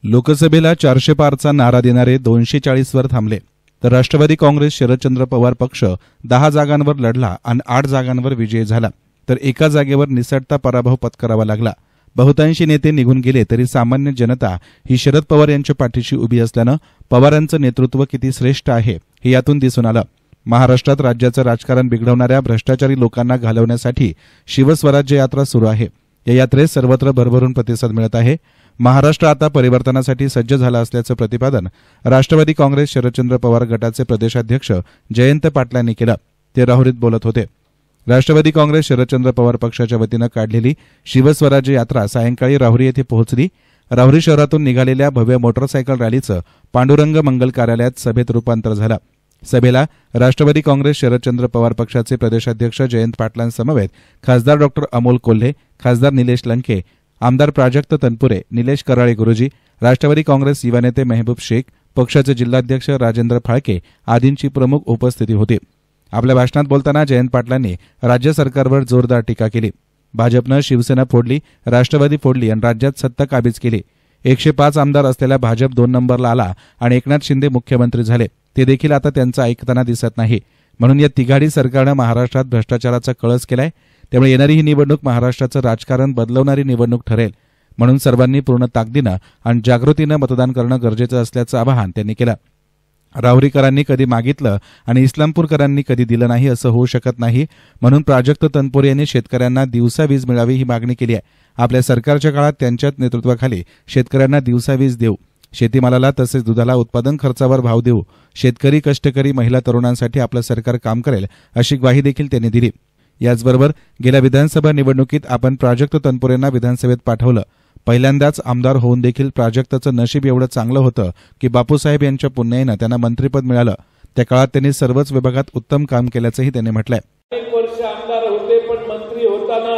लोकसभेला 400 पारचा नारा देणारे 240 वर थांबले, तर राष्ट्रवादी काँग्रेस शरदचंद्र पवार पक्ष 10 जागांवर लढला आणि 8 जागांवर विजयी झाला, तर एका जागेवर निसटता पराभव पत्करावा लागला. बहुतांशी नेते निघून गेले तरी सामान्य जनता ही शरद पवार यांच्या पाठीशी उभी असल्यानं पवारांचं नेतृत्व किती श्रेष्ठ आहे हे यातून दिसून आलं. महाराष्ट्रात राज्याचं राजकारण बिघडवणाऱ्या भ्रष्टाचारी लोकांना घालवण्यासाठी शिवस्वराज्य यात्रा सुरू आहे. या यात्रेस सर्वत्र भरभरून प्रतिसाद मिळत आहे. महाराष्ट्र आता परिवर्तनासाठी सज्ज झाला असल्याचं प्रतिपादन राष्ट्रवादी काँग्रेस शरदचंद्र पवार गटाचे प्रदेशाध्यक्ष जयंत पाटलां यांनी केलं. ते राहुरीत बोलत होते. राष्ट्रवादी काँग्रेस शरदचंद्र पवार पक्षाच्या वतीनं काढलेली शिवस्वराज्य यात्रा सायंकाळी राहुरी येथे पोहोचली. राहुरी शहरातून निघालेल्या भव्य मोटरसायकल रॅलीचं पांडुरंग मंगल कार्यालयात सभेत रूपांतर झालं. सभेला राष्ट्रवादी काँग्रेस शरदचंद्र पवार पक्षाचे प्रदेशाध्यक्ष जयंत पाटलांसमवेत खासदार डॉ अमोल कोल्हे, खासदार निलेश लंके, आमदार प्राजक्त तनपुरे, निलेश कराळे गुरुजी, राष्ट्रवादी काँग्रेस युवा नेते मेहबूब शेख, पक्षाचे जिल्हाध्यक्ष राजेंद्र फाळके आदींची प्रमुख उपस्थिती होती. आपल्या भाषणात बोलताना जयंत पाटलांनी राज्य सरकारवर जोरदार टीका केली. भाजपनं शिवसेना फोडली, राष्ट्रवादी फोडली आणि राज्यात सत्ता काबीज केली. 105 आमदार असलेला भाजप 2 नंबरला आला आणि एकनाथ शिंदे मुख्यमंत्री झाले. ते देखील आता त्यांचं ऐकताना दिसत नाही. म्हणून या तिघाडी सरकारनं महाराष्ट्रात भ्रष्टाचाराचा कळस केलाय. त्यामुळे येणारी ही निवडणूक महाराष्ट्राचं राजकारण बदलवणारी निवडणूक ठरेल. म्हणून सर्वांनी पूर्ण ताकदीनं आणि जागृतीनं मतदान करणं गरजेचं असल्याचं आवाहन त्यांनी केलं. राहुरीकरांनी कधी मागितलं आणि इस्लामपूरकरांनी कधी दिलं नाही असं होऊ शकत नाही. म्हणून प्राजक्त तनपुरे यांनी शेतकऱ्यांना दिवसा वीज मिळावी ही मागणी केली आहे. आपल्या सरकारच्या काळात त्यांच्याच नेतृत्वाखाली शेतकऱ्यांना दिवसा वीज देऊ, शेतीमालाला तसेच दुधाला उत्पादन खर्चावर भाव देऊ, शेतकरी, कष्टकरी, महिला, तरुणांसाठी आपलं सरकार काम करेल अशी ग्वाही देखील त्यांनी दिली. याचबरोबर गेल्या विधानसभा निवडणुकीत आपण प्राजक्त तनपुरेंना विधानसभेत पाठवलं. पहिल्यांदाच आमदार होऊन देखील प्राजक्तचं नशीब एवढं चांगलं होतं की बापूसाहेब यांच्या पुण्याईनं त्यांना मंत्रिपद मिळालं. त्या काळात त्यांनी सर्वच विभागात उत्तम काम केल्याचंही त्यांनी म्हटलंय. 1 वर्ष आमदार होते, पण मंत्री होताना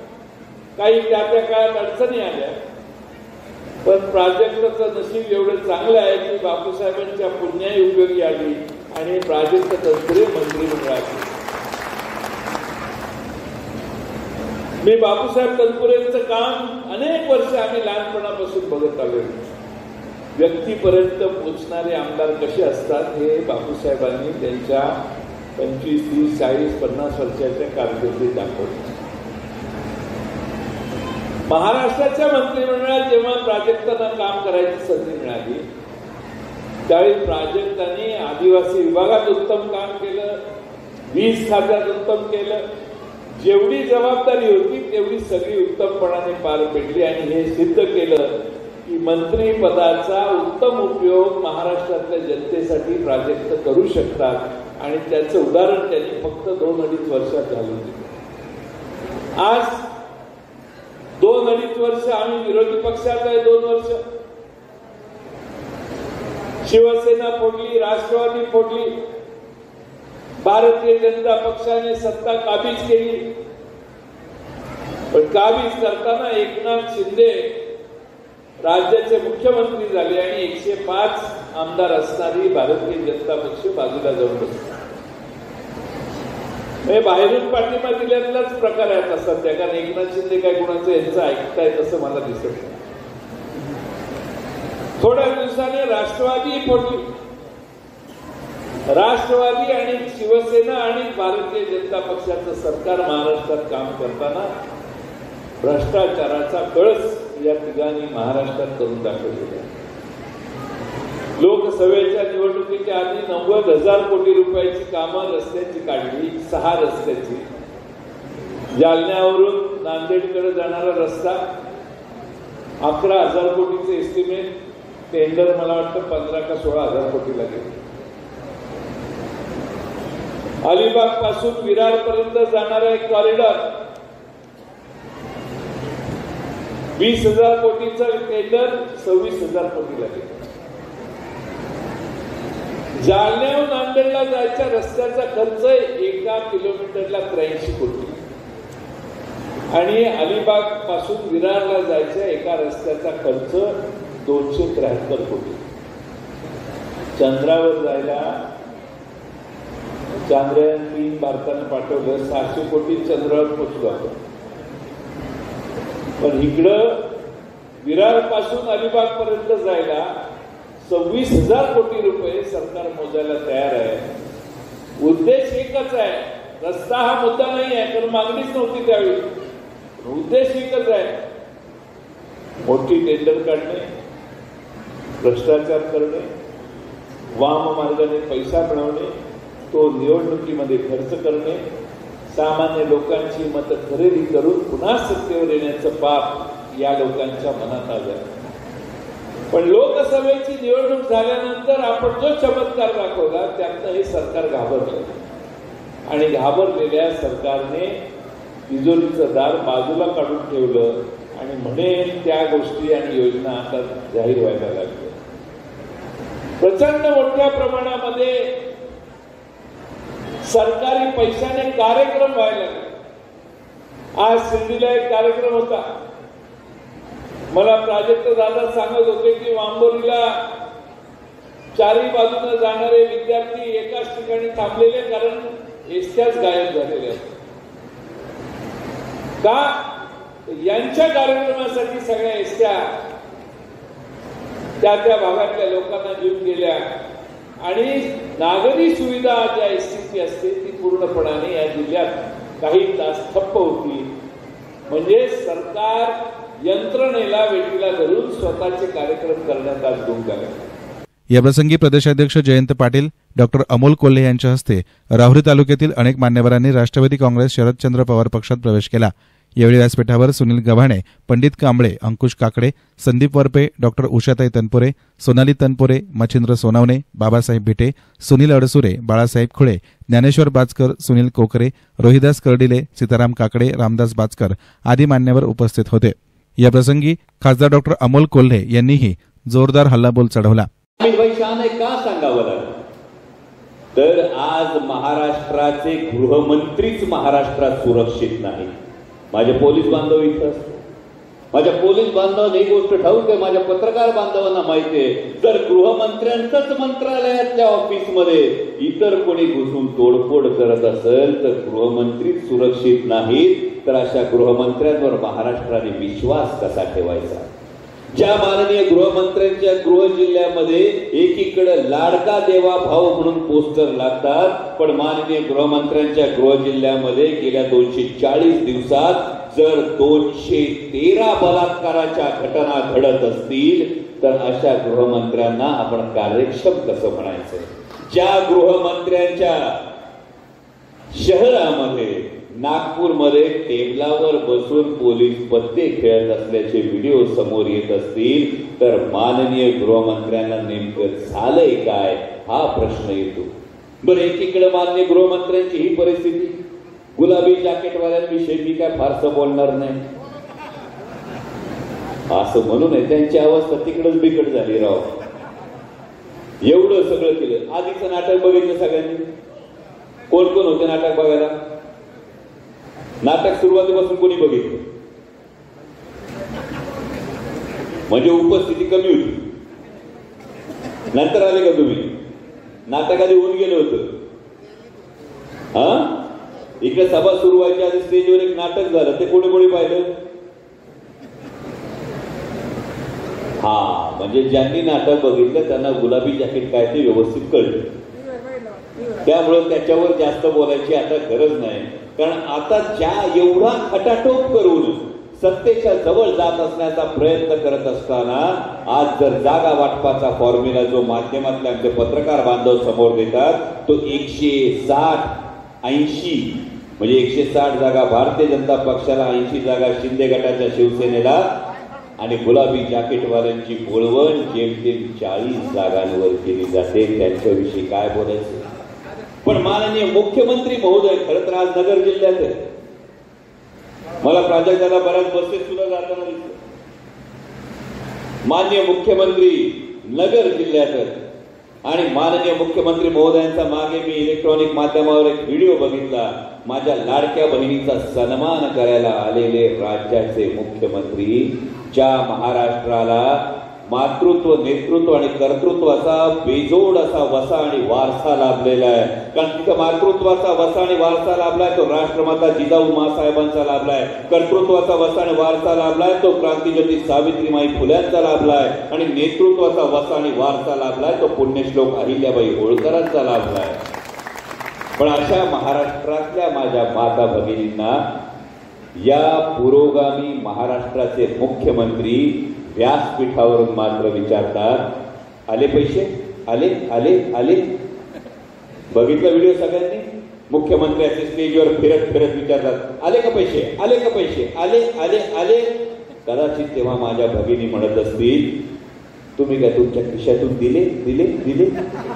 काही त्या काळात अडचणी आल्या. पण प्राजक्तचं नशीब एवढं चांगलं आहे की बापूसाहेबांच्या पुण्याई उपयोगी आली आणि प्राजक्त तनपुरे मंत्री मिळाले. मी बापूसाहेब तनपुरेंचं काम अनेक वर्ष आम्ही लहानपणापासून बघत आलो. व्यक्तीपर्यंत पोचणारे आमदार कसे असतात हे बापूसाहेबांनी त्यांच्या 25, 30, 40, 50 वर्षाच्या कारकिर्दीत दाखवलं. महाराष्ट्राच्या मंत्रिमंडळात जेव्हा प्राजक्तांना काम करायची संधी मिळाली त्यावेळी प्राजक्तांनी आदिवासी विभागात उत्तम काम केलं, वीज खात्यात उत्तम केलं. जेवढी जबाबदारी होती तेवढी सगळी उत्तमपणाने पार पडली आणि हे सिद्ध केलं की मंत्रिपदाचा उत्तम उपयोग महाराष्ट्रातल्या जनतेसाठी प्राजक्त करू शकतात आणि त्याचं उदाहरण त्यांनी फक्त 2-2.5 वर्षात घालून दिलं. आज 2-2.5 वर्ष आम्ही विरोधी पक्षात आहे. 2 वर्ष शिवसेना फोडली, राष्ट्रवादी फोडली, भारतीय जनता पक्षाने सत्ता काबीज केली. पण काबीज करताना एकनाथ शिंदे राज्याचे मुख्यमंत्री झाले आणि 105 आमदार असणारी भारतीय जनता पक्ष बाजूला जाऊन बसला. बाहेरून पाठिंबा दिल्यातलाच प्रकार आहे आता सध्या. कारण एकनाथ शिंदे काय कोणाचं यांचं ऐकतायत असं मला दिसत नाही. थोड्या दिवसाने राष्ट्रवादी फोडली. राष्ट्रवादी आणि शिवसेना आणि भारतीय जनता पक्षाचं सरकार महाराष्ट्रात काम करताना भ्रष्टाचाराचा कळस या तिघांनी महाराष्ट्रात करून दाखवलेला. लोकसभेच्या निवडणुकीच्या आधी 90,000 कोटी रुपयाची कामं रस्त्याची काढली. 6 रस्त्याची. जालन्यावरून नांदेडकडे जाणारा रस्ता 11,000 कोटीचे एस्टिमेट. टेंडर मला वाटतं 15 का 16,000 कोटी लागेल. अलिबाग पासून विरार पर्यंत जाणारा एक कॉरिडॉर 20,000 कोटीचा टेंडर 26,000 कोटी लागेल. जालन्याहून नांदेडला जायच्या रस्त्याचा खर्च 1 किलोमीटरला 83 कोटी आणि अलिबाग पासून विरारला जायच्या एका रस्त्याचा खर्च 273 कोटी. चंद्रावर जायला चांद्रयान 3 भारतानं पाठवलं. 600 कोटी चंद्रावर पोचलो आपण. पण इकडं विरार पासून अलिबाग पर्यंत जायला 26,000 कोटी रुपये सरकार मोजायला तयार आहे। उद्देश एकच आहे, रस्ता हा मुद्दा नाही आहे, कारण मागणीच नव्हती त्यावेळी। उद्देश एकच आहे, मोठी टेंडर काढणे, भ्रष्टाचार करणे, वाम मार्गाने पैसा मिळवणे, तो निवडणुकीमध्ये खर्च करणे, सामान्य लोकांची मतं खरेदी करून पुन्हा सत्तेवर येण्याचं पाप या लोकांच्या मनात आलं। पण लोकसभेची निवडणूक झाल्यानंतर आपण जो चमत्कार दाखवला त्यातनं हे सरकार घाबरलं आणि घाबरलेल्या सरकारने तिजोरीचं दार बाजूला काढून ठेवलं आणि म्हणे त्या गोष्टी आणि योजना आता जाहीर व्हायला लागल्या। प्रचंड मोठ्या प्रमाणामध्ये सरकारी पैशाने कार्यक्रम व्हायला लागले। आज शिर्डीला एक कार्यक्रम होता, मला प्राजक्त दादा सांगत होते की वांबोरीला चारही बाजूने जाणारे विद्यार्थी एकाच ठिकाणी थांबलेले, कारण एसट्याच गायब झालेल्या का? यांच्या कार्यक्रमासाठी सगळ्या एसट्या त्या भागातल्या लोकांना घेऊन गेल्या आणि नागरी सुविधा ज्या एसटीची असते ती पूर्णपणाने या जिल्ह्यात काही तास ठप्प होती। म्हणजे सरकार यंत्रणेला वेठीला धरून स्वतःचे कार्यक्रम करण्यात आज गुंग आहे। याप्रसंगी प्रदेशाध्यक्ष जयंत पाटील, डॉक्टर अमोल कोल्हे यांच्या हस्ते राहुरी तालुक्यातील अनेक मान्यवरांनी राष्ट्रवादी काँग्रेस शरदचंद्र पवार पक्षात प्रवेश केला। यावेळी व्यासपीठावर सुनील गव्हाणे, पंडित कांबळे, अंकुश काकडे, संदीप वरपे, डॉक्टर उषाताई तनपुरे, सोनाली तनपुरे, मच्छिंद्र सोनावणे, बाबासाहेब भिटे, सुनील अडसुरे, बाळासाहेब खुळे, ज्ञानेश्वर बाचकर, सुनील कोकरे, रोहिदास कर्डिले, सीताराम काकडे, रामदास बाचकर आदी मान्यवर उपस्थित होते। याप्रसंगी खासदार डॉक्टर अमोल कोल्हे यांनीही जोरदार हल्लाबोल चढवला। का सांगावं लागलं तर आज महाराष्ट्राचे गृहमंत्रीच महाराष्ट्रात सुरक्षित नाही। माझे पोलीस बांधव इथं असतात, माझ्या पोलीस बांधवांना ही गोष्ट ठाऊक आहे, माझ्या पत्रकार बांधवांना माहिती आहे, जर गृहमंत्र्यांचंच मंत्रालयातल्या ऑफिसमध्ये इतर कोणी घुसून तोडफोड करत असेल तर गृहमंत्रीच सुरक्षित नाहीत, तर अशा गृहमंत्र्यांवर महाराष्ट्राने विश्वास कसा ठेवायचा? ज्या माननीय गृहमंत्र्यांच्या गृह जिल्ह्यामध्ये एकीकडे लाडका देवा भाऊ म्हणून पोस्टर लागतात, पण माननीय गृहमंत्र्यांच्या गृह जिल्ह्यामध्ये गेल्या 240 दिवसात जर 213 बलात्काराच्या घटना घडत असतील तर अशा गृहमंत्र्यांना आपण कार्यक्षम कसं म्हणायचं? ज्या गृहमंत्र्यांच्या शहरामध्ये नागपूरमध्ये टेबलावर बसून पोलीस पत्ते खेळत असल्याचे व्हिडिओ समोर येत असतील तर माननीय गृहमंत्र्यांना नेमकं झालंय काय हा प्रश्न येतो। बरं, एकीकडे माननीय गृहमंत्र्यांची ही परिस्थिती, गुलाबी जॅकेटवाल्यांविषयी मी काय फारसं बोलणार नाही असं म्हणून आहे, त्यांची अवस्था तिकडेच बिकट झाली राव। एवढं सगळं केलं, आधीचं नाटक बघितलं सगळ्यांनी, कोण कोण होते नाटक बघायला? नाटक सुरुवातीपासून कोणी बघितलं? म्हणजे उपस्थिती कमी होती, नंतर आले का तुम्ही? नाटक आधी होऊन गेलं होतं। इकडे सभा सुरू व्हायच्या आधी स्टेजवर एक नाटक झालं, ते कोणी कोणी पाहिलं? म्हणजे ज्यांनी नाटक बघितलं त्यांना गुलाबी जॅकेट काय ते व्यवस्थित कळलं, त्यामुळे त्याच्यावर जास्त बोलायची आता गरज नाही। कारण आता ज्या एवढा खटाटोप करून सत्तेच्या जवळ जात असण्याचा प्रयत्न करत असताना आज जर जागा वाटपाचा फॉर्म्युला जो माध्यमातले आमचे पत्रकार बांधव समोर देतात तो 160-80 म्हणजे 160 जागा भारतीय जनता पक्षाला, 80 जागा शिंदे गटाच्या शिवसेनेला आणि गुलाबी जॅकेटवाल्यांची बोलवण जेमतेम 40 जागांवर केली जाते। त्यांच्याविषयी काय बोलायचं? पण माननीय मुख्यमंत्री महोदय खरं तर आज नगर जिल्ह्यात आहे, मला प्राजक्ताला बऱ्याच बसेस सुद्धा जाताना दिसलं। माननीय मुख्यमंत्री नगर जिल्ह्यात आहेत आणि माननीय मुख्यमंत्री महोदयांचा मागे मी इलेक्ट्रॉनिक माध्यमावर एक व्हिडिओ बघितला, माझ्या लाडक्या बहिणीचा सन्मान करायला आलेले राज्याचे मुख्यमंत्री, ज्या महाराष्ट्राला मातृत्व, नेतृत्व आणि कर्तृत्वाचा बेजोड असा वसा आणि वारसा लाभलेला आहे. कारण तिथं मातृत्वाचा वसा आणि वारसा लाभलाय तो राष्ट्रमाता जिजाऊ माँसाहेबांचा लाभलाय. कर्तृत्वाचा वसा आणि वारसा लाभलाय तो क्रांतीज्योती सावित्रीमाई फुल्यांचा लाभलाय. आणि नेतृत्वाचा वसा आणि वारसा लाभलाय तो पुण्यश्लोक अहिल्याबाई होळकरांचा लाभलाय. पण अशा महाराष्ट्रातल्या माझ्या माता भगिनींना या पुरोगामी महाराष्ट्राचे मुख्यमंत्री व्यासपीठावरून मात्र विचारतात, आले पैसे? आले आले आले? बघितलं व्हिडिओ सगळ्यांनी? मुख्यमंत्र्याचे स्टेजवर फिरत फिरत विचारतात, आले का पैसे? आले का पैसे? आले आले आले? कदाचित तेव्हा माझ्या भगिनी म्हणत असतील, तुम्ही काय तुमच्या खिशातून दिले दिले दिले?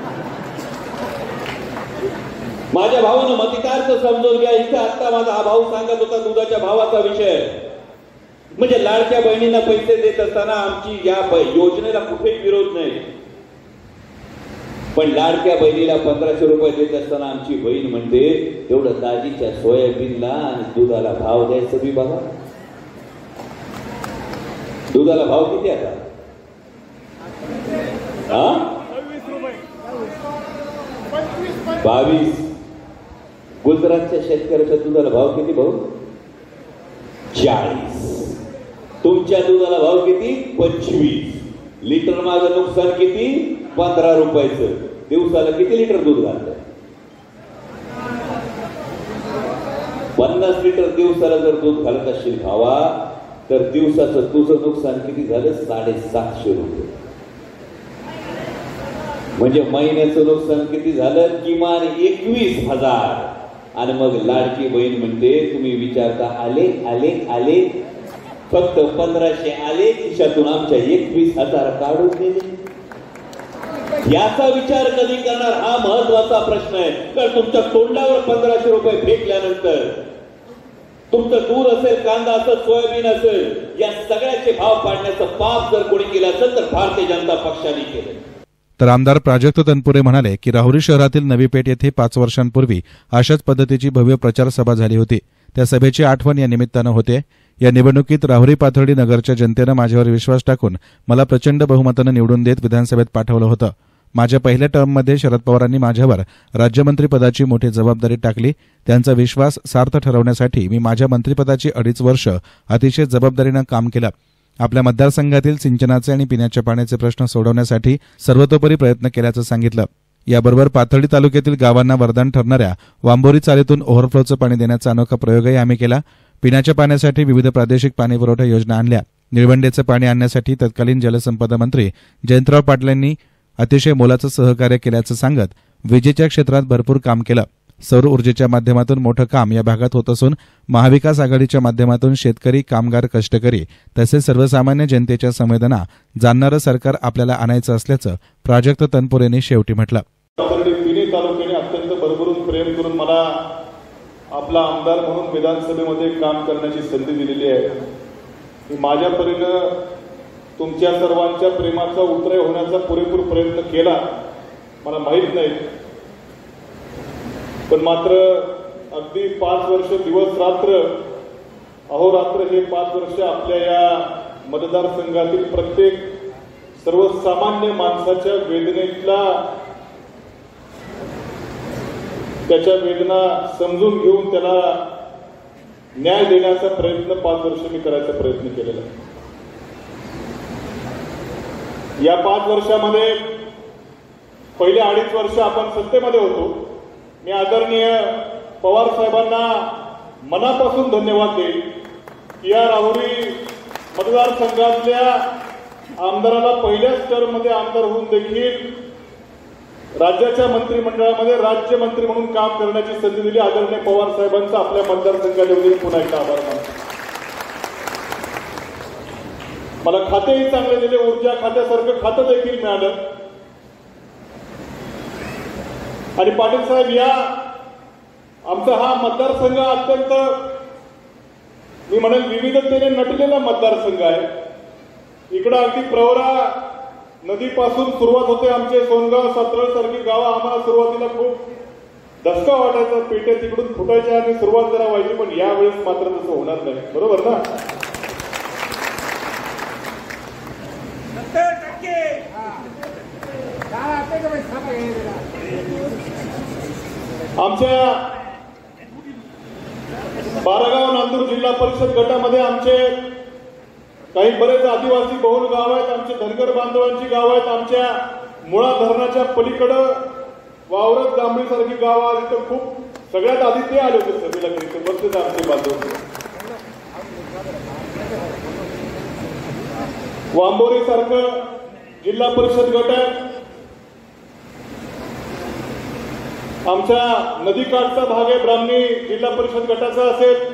माझ्या भावानं मतितार्थ समजून घ्या. इथं आता माझा हा भाऊ सांगत होता दुधाच्या भावाचा विषय. म्हणजे लाडक्या बहिणींना पैसे देत असताना आमची या योजनेला कुठेच विरोध नाही. पण लाडक्या बहिणीला 1500 रुपये देत असताना आमची बहीण म्हणते तेवढं दाजीच्या सोयाबीनला आणि दुधाला भाव द्यायचं बी बघा. दुधाला भाव किती आता? 22. गुजरातच्या शेतकऱ्याच्या दुधाला भाव किती भाऊ? 40. तुमच्या दुधाला भाव किती? 25. लिटर माझं नुकसान किती? 15 रुपयाचं. दिवसाला किती लिटर दूध घालतं? 50 लिटर दिवसाला जर दूध घालत असशील भावा तर दिवसाचं तुझं नुकसान किती झालं? 750 रुपये. म्हणजे महिन्याचं नुकसान किती झालं? किमान 21,000. आणि मग लाडकी बहीण म्हणते तुम्ही विचारता आले आले आले? फक्त 1500 आले, खिशातून आमच्या 21,000 काढून दिले. याचा विचार कधी करणार हा महत्वाचा प्रश्न आहे. तर तुमच्या तोंडावर 1500 रुपये फेकल्यानंतर तुमचं दूध असेल, कांदा असेल, सोयाबीन असेल, या सगळ्याचे भाव पाडण्याचं पाप जर कोणी केलं असेल तर भारतीय जनता पक्षाने केलं. तर आमदार प्राजक्त तनपुरे म्हणाले की राहुरी शहरातील नवी पेठ येथे 5 वर्षांपूर्वी अशाच पद्धतीची भव्य प्रचार सभा झाली होती. त्या सभेची आठवण या निमित्तानं होते. या निवडणुकीत राहुरी पाथर्डी नगरच्या जनतेनं माझ्यावर विश्वास टाकून मला प्रचंड बहुमतानं निवडून देत विधानसभेत पाठवलं होतं. माझ्या पहिल्या टर्ममध्ये शरद पवारांनी माझ्यावर राज्यमंत्रीपदाची मोठी जबाबदारी टाकली. त्यांचा विश्वास सार्थ ठरवण्यासाठी मी माझ्या मंत्रिपदाची 2.5 वर्ष अतिशय जबाबदारीनं काम केलं. आपल्या मतदारसंघातील सिंचनाचे आणि पिण्याच्या पाण्याचे प्रश्न सोडवण्यासाठी सर्वतोपरी प्रयत्न केल्याचं सांगितलं. याबरोबर पाथर्डी तालुक्यातील गावांना वरदान ठरणाऱ्या वांबोरी चालीतून ओव्हरफ्लोचं पाणी देण्याचा अनोखा प्रयोगही आम्ही केला. पिण्याच्या पाण्यासाठी विविध प्रादेशिक पाणीपुरवठा योजना आणल्या. निळवंडेचं पाणी आणण्यासाठी तत्कालीन जलसंपदा मंत्री जयंतराव पाटील यांनी अतिशय मोलाचं सहकार्य केल्याचं सांगत विजेच्या क्षेत्रात भरपूर काम केलं. सौर ऊर्जेच्या माध्यमातून मोठं काम या भागात होत असून महाविकास आघाडीच्या माध्यमातून शेतकरी, कामगार, कष्टकरी तसेच सर्वसामान्य जनतेच्या संवेदना जाणणारं सरकार आपल्याला आणायचं असल्याचं प्राजक्त तनपुरेंनी शेवटी म्हटलं. तिन्ही तालुक्याने अत्यंत भरभरून प्रेम करून मला आपला आमदार म्हणून विधानसभेमध्ये काम करण्याची संधी दिलेली आहे. माझ्या परीनं तुमच्या सर्वांच्या प्रेमाचा उतराय होण्याचा पुरेपूर प्रयत्न केला. मला माहीत नाही, पण मात्र अगदी 5 वर्ष दिवस रात्र अहोरात्र हे 5 वर्ष आपल्या या मतदारसंघातील प्रत्येक सर्वसामान्य माणसाच्या वेदनेतला त्याच्या वेदना समजून घेऊन त्याला न्याय देण्याचा प्रयत्न 5 वर्ष मी करायचा प्रयत्न केलेला आहे. या 5 वर्षामध्ये पहिले 2.5 वर्ष आपण सत्तेमध्ये होतो. मी आदरणीय पवार साहेबांना मनापासून धन्यवाद देईन की या राहुरी मतदारसंघातल्या आमदाराला पहिल्याच टर्ममध्ये आमदार होऊन देखील राज्याच्या मंत्रिमंडळामध्ये राज्यमंत्री म्हणून काम करण्याची संधी दिली. आदरणीय पवार साहेबांचा आपल्या मतदारसंघाच्या वतीने पुन्हा एकदा आभार मानतो. मला खातेही चांगले दिले. ऊर्जा खात्यासारखं खातं देखील मिळालं. आणि पाटील साहेब, या आमचा हा मतदारसंघ अत्यंत मी म्हणेल विविधतेने नटलेला मतदारसंघ आहे. इकडं अगदी प्रवरा नदीपासून सुरुवात होते. आमचे सोनगाव, सातरळ सारखी गावं आम्हाला सुरुवातीला खूप धक्का वाटायचा. पेट्या तिकडून फुटायच्या आणि सुरुवात जरा व्हायची, पण यावेळेस मात्र तसं होणार नाही. बरोबर ना? आमच्या बारागाव नांदूर जिल्हा परिषद गटामध्ये आमचे काही बरेच आदिवासी बहुल गाव आहेत, आमचे धनगर बांधवांची गाव आहेत, आमच्या मुळा धरणाच्या पलीकडं वावरत जांभळी सारखी गाव आहेत. इथं खूप सगळ्यात आधी ते आले होते सभेला, इथे बसलेच आमचे बांधव. वांबोरी सारखं जिल्हा परिषद गट आहे. आमच्या नदीकाठचा भाग आहे, ब्राह्मणी जिल्हा परिषद गटाचा असेल.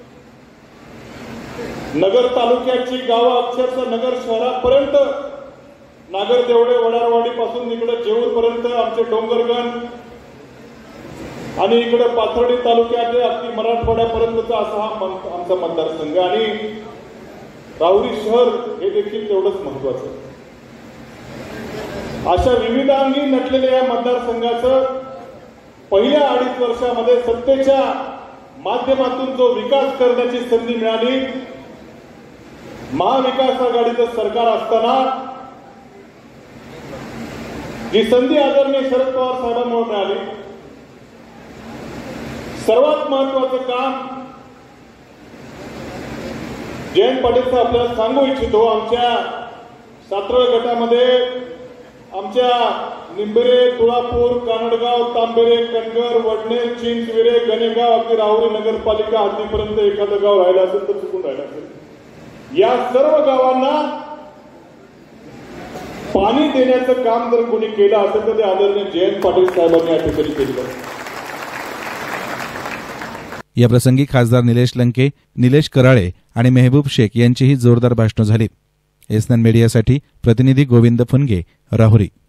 नगर तालुक्याची गावं अक्षरशः नगर शहरापर्यंत, नागर देवडे वडारवाडी पासून इकडे जेऊर पर्यंत आमचे डोंगरगण आणि इकडे पाथर्डी तालुक्याचे अगदी मराठवाड्यापर्यंतचा असा हा आमचा मतदारसंघ. आणि राहुरी शहर हे देखील तेवढंच महत्वाचं. अशा विविधांगी नटलेल्या या मतदारसंघाचं पहिल्या 2.5 वर्षामध्ये सत्तेच्या माध्यमातून जो विकास करण्याची संधी मिळाली, महाविकास आघाडीचं सरकार असताना जी संधी आदरणीय शरद पवार साहेबांमुळे मिळाली, सर्वात महत्वाचं काम जयंत पाटील साहेब आपल्याला सांगू इच्छितो. आमच्या सातरळ गटामध्ये आमच्या निंबेरे, तुळापूर, कानडगाव, तांबेरे, कणगर, वडनेर, चिंचविरे, गणेगाव, अगदी राहुरी नगरपालिका हद्दीपर्यंत एखादं गाव राहिलं असेल तर चुकून राहिलं असेल. या सर्व गावांना पाणी देण्याचं काम जर कोणी केलं असेल तर ते आदरणीय जयंत पाटील साहेबांनी या ठिकाणी केलं. याप्रसंगी खासदार निलेश लंके, निलेश कराळे आणि मेहबूब शेख यांचीही जोरदार भाषणं झाली. एसएन मीडियासाठी प्रतिनिधी गोविंद फुनगे, राहुरी.